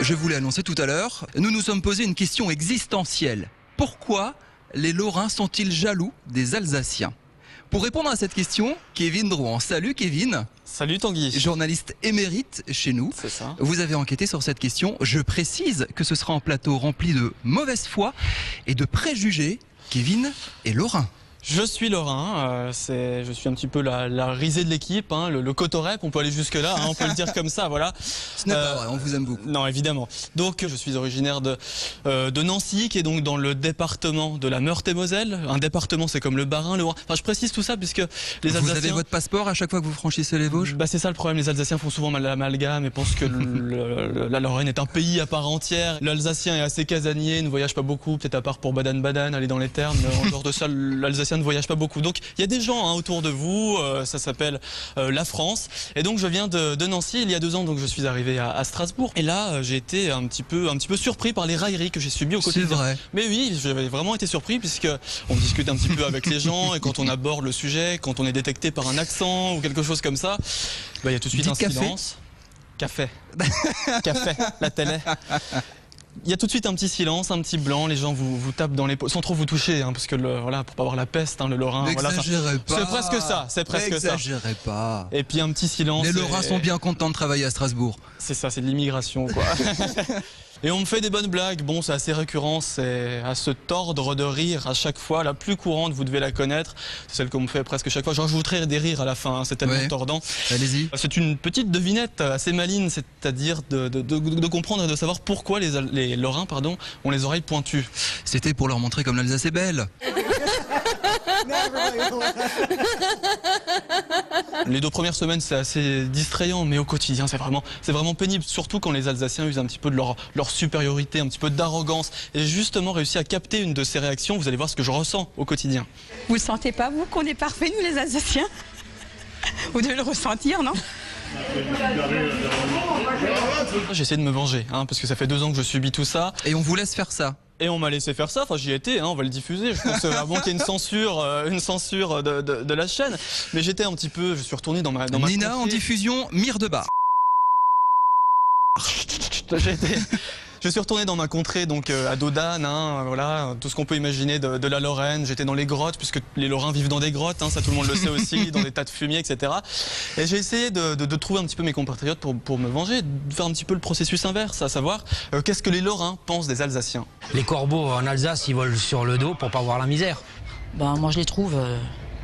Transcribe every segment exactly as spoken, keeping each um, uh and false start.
Je vous l'ai annoncé tout à l'heure, nous nous sommes posé une question existentielle. Pourquoi les Lorrains sont-ils jaloux des Alsaciens? Pour répondre à cette question, Kevin Drouan. Salut Kevin. Salut Tanguy. Journaliste émérite chez nous. C'est ça. Vous avez enquêté sur cette question. Je précise que ce sera un plateau rempli de mauvaise foi et de préjugés. Kevin est lorrain. Je suis lorrain, euh, c'est, je suis un petit peu la, la risée de l'équipe, hein, le, le cotorep, on peut aller jusque là, hein, on peut le dire comme ça, voilà. Ce n'est euh, pas vrai, on vous aime beaucoup. Non, évidemment. Donc je suis originaire de, euh, de Nancy, qui est donc dans le département de la Meurthe-et-Moselle. Un département, c'est comme le Bas-Rhin, le Haut-Rhin. Enfin, je précise tout ça puisque les Alsaciens... Vous avez votre passeport à chaque fois que vous franchissez les Vosges? Bah, c'est ça le problème, les Alsaciens font souvent mal l'amalgame et pensent que le, le, la Lorraine est un pays à part entière. L'Alsacien est assez casanier, ne voyage pas beaucoup, peut-être à part pour Baden-Baden, aller dans les termes. En dehors de ça, l'Alsacien ne voyage pas beaucoup. Donc il y a des gens hein, autour de vous, euh, ça s'appelle euh, la France. Et donc je viens de, de Nancy il y a deux ans, donc je suis arrivé à, à Strasbourg. Et là euh, j'ai été un petit peu, un petit peu surpris par les railleries que j'ai subies au quotidien. C'est vrai. Mais oui, j'avais vraiment été surpris puisque on discute un petit peu avec les gens et quand on aborde le sujet, quand on est détecté par un accent ou quelque chose comme ça, bah, il y a tout de suite Dites un café. silence. Café. Café. La télé. Il y a tout de suite un petit silence, un petit blanc, les gens vous, vous tapent dans les peaux, sans trop vous toucher, hein, parce que le, voilà, pour pas avoir la peste, hein, le Lorrain. N'exagérez voilà, pas. C'est presque ça, c'est presque ça. N'exagérez pas. Et puis un petit silence. Les Lorrains et... sont bien contents de travailler à Strasbourg. C'est ça, c'est de l'immigration, quoi. Et on me fait des bonnes blagues, bon c'est assez récurrent, c'est à se tordre de rire à chaque fois. La plus courante, vous devez la connaître, c'est celle qu'on me fait presque chaque fois. J'en rajouterai des rires à la fin, hein, c'est tellement ouais. tordant. Allez-y. C'est une petite devinette assez maligne, c'est-à-dire de, de, de, de comprendre et de savoir pourquoi les, les Lorrains pardon, ont les oreilles pointues. C'était pour leur montrer comme l'Alsace est belle. Les deux premières semaines c'est assez distrayant, mais au quotidien c'est vraiment, c'est vraiment pénible, surtout quand les Alsaciens usent un petit peu de leur, leur supériorité, un petit peu d'arrogance. Et j'ai justement réussi à capter une de ces réactions, vous allez voir ce que je ressens au quotidien. Vous ne sentez pas, vous, qu'on est parfaits, nous les Alsaciens? Vous devez le ressentir, non? J'essaie de me venger, hein, parce que ça fait deux ans que je subis tout ça. Et on vous laisse faire ça. Et on m'a laissé faire ça, enfin j'y étais, hein, on va le diffuser, je pense vraiment qu'il y a une censure, euh, une censure de, de, de la chaîne. Mais j'étais un petit peu, je suis retourné dans ma dans Nina ma en diffusion, Mire de Bar. J'ai été... Je suis retourné dans ma contrée, donc euh, à Dodane, hein, voilà, tout ce qu'on peut imaginer de, de la Lorraine. J'étais dans les grottes, puisque les Lorrains vivent dans des grottes, hein, ça tout le monde le sait aussi, dans des tas de fumier, et cetera. Et j'ai essayé de, de, de trouver un petit peu mes compatriotes pour, pour me venger, de faire un petit peu le processus inverse, à savoir, euh, qu'est-ce que les Lorrains pensent des Alsaciens? Les corbeaux en Alsace, ils volent sur le dos pour pas voir la misère. Ben, moi, je les trouve euh,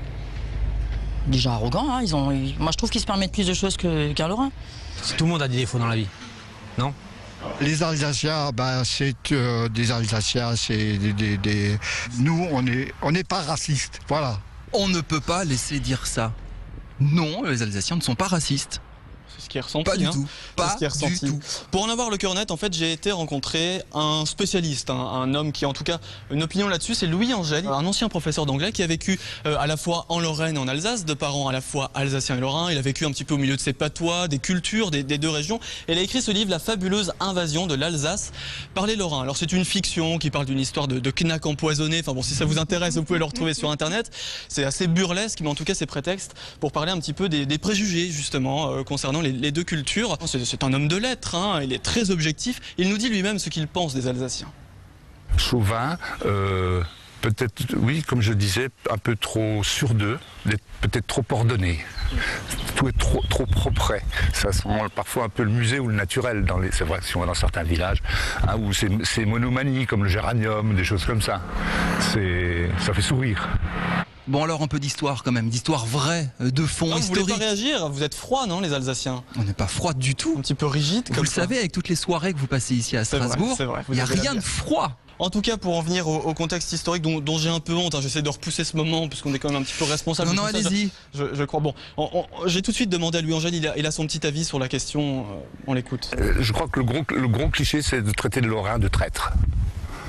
déjà arrogants. Hein. Ils ont, ils... Moi, je trouve qu'ils se permettent plus de choses que, qu'un Lorrain. Tout le monde a des défauts dans la vie, non? Les Alsaciens, ben, c'est euh, des Alsaciens, c'est des, des, des... Nous, on n'est on n'est pas racistes, voilà. On ne peut pas laisser dire ça. Non, les Alsaciens ne sont pas racistes. C'est ce qui est ressenti. Pas du hein. tout. Pas ce qui est ressenti. du tout. Pour en avoir le cœur net, en fait, j'ai été rencontrer un spécialiste, un, un homme qui a en tout cas une opinion là-dessus, c'est Louis Angèle, un ancien professeur d'anglais qui a vécu euh, à la fois en Lorraine et en Alsace, de parents à la fois alsaciens et lorrains. Il a vécu un petit peu au milieu de ses patois, des cultures, des, des deux régions. Et il a écrit ce livre, La fabuleuse invasion de l'Alsace par les Lorrains. Alors c'est une fiction qui parle d'une histoire de, de knack empoisonné. Enfin bon, si ça vous intéresse, vous pouvez le retrouver sur Internet. C'est assez burlesque, mais en tout cas c'est prétexte pour parler un petit peu des, des préjugés justement euh, concernant les, les deux cultures. C'est un homme de lettres, hein, il est très objectif. Il nous dit lui-même ce qu'il pense des Alsaciens. Chauvin, euh, peut-être, oui, comme je disais, un peu trop sûr d'eux, peut-être trop ordonné. Tout est trop, trop propre. Ça sent parfois un peu le musée ou le naturel. C'est vrai, si on va dans certains villages, hein, où c'est monomanie, comme le géranium, des choses comme ça. Ça fait sourire. Bon alors un peu d'histoire quand même, d'histoire vraie, de fond, ah, historique. Vous voulez pas réagir? Vous êtes froid, non, les Alsaciens? On n'est pas froid du tout. Un petit peu rigide comme Vous le ça. savez, avec toutes les soirées que vous passez ici à Strasbourg, il n'y a rien de froid. En tout cas, pour en venir au, au contexte historique dont, dont j'ai un peu honte, hein, j'essaie de repousser ce moment puisqu'on est quand même un petit peu responsable. Non, non, allez-y. Je, je, je crois. Bon, j'ai tout de suite demandé à Louis Angèle, il a, il a son petit avis sur la question. Euh, on l'écoute. Euh, je crois que le gros, le gros cliché, c'est de traiter les Lorrains de traîtres.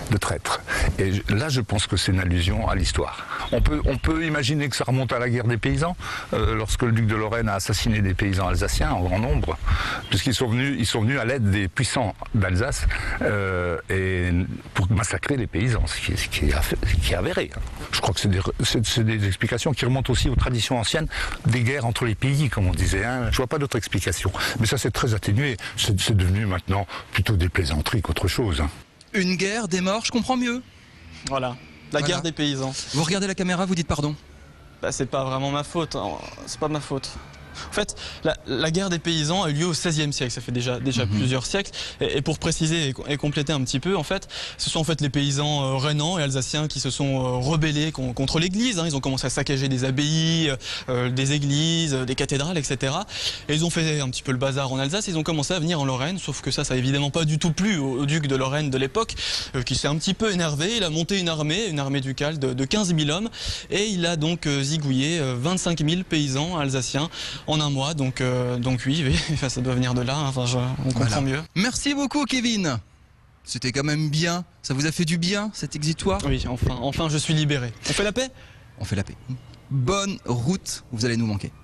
de traîtres. Et là, je pense que c'est une allusion à l'histoire. On peut, on peut imaginer que ça remonte à la guerre des paysans, euh, lorsque le duc de Lorraine a assassiné des paysans alsaciens en grand nombre, puisqu'ils sont venus, ils sont venus à l'aide des puissants d'Alsace euh, et pour massacrer les paysans, ce qui est, ce qui est, qui est avéré. Je crois que c'est des, c'est, c'est des explications qui remontent aussi aux traditions anciennes des guerres entre les pays, comme on disait. Hein. Je vois pas d'autres explications. Mais ça, c'est très atténué. C'est, c'est devenu maintenant plutôt des plaisanteries qu'autre chose. Hein. Une guerre, des morts, je comprends mieux. Voilà, la Voilà. guerre des paysans. Vous regardez la caméra, vous dites pardon. Bah, c'est pas vraiment ma faute, hein. C'est pas ma faute. En fait, la, la guerre des paysans a eu lieu au seizième siècle, ça fait déjà, déjà mmh. plusieurs siècles. Et, et pour préciser et, et compléter un petit peu, en fait, ce sont en fait les paysans euh, rhénans et alsaciens qui se sont euh, rebellés con, contre l'Église. Hein. Ils ont commencé à saccager des abbayes, euh, des églises, des cathédrales, et cetera. Et ils ont fait un petit peu le bazar en Alsace. Ils ont commencé à venir en Lorraine, sauf que ça, ça a évidemment pas du tout plu au, au duc de Lorraine de l'époque, euh, qui s'est un petit peu énervé. Il a monté une armée, une armée ducale de, de quinze mille hommes, et il a donc euh, zigouillé euh, vingt-cinq mille paysans alsaciens en un mois, donc, euh, donc oui, oui, ça doit venir de là, hein. Enfin, je, on comprend voilà. mieux. Merci beaucoup Kevin. C'était quand même bien, ça vous a fait du bien cet exitoire? Oui, enfin, enfin je suis libéré. On fait la paix? On fait la paix. Bonne route, vous allez nous manquer.